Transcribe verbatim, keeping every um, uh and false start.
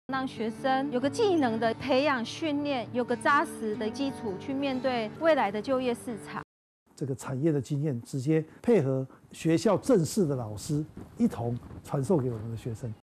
让学生有个技能的培养训练，有个扎实的基础去面对未来的就业市场。 这个产业的经验直接配合学校正式的老师一同传授给我们的学生。